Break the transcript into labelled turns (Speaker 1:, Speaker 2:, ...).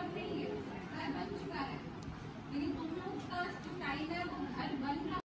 Speaker 1: अब नहीं है, घर बन चुका है, लेकिन तुम लोग का जो टाइम है वो घर बन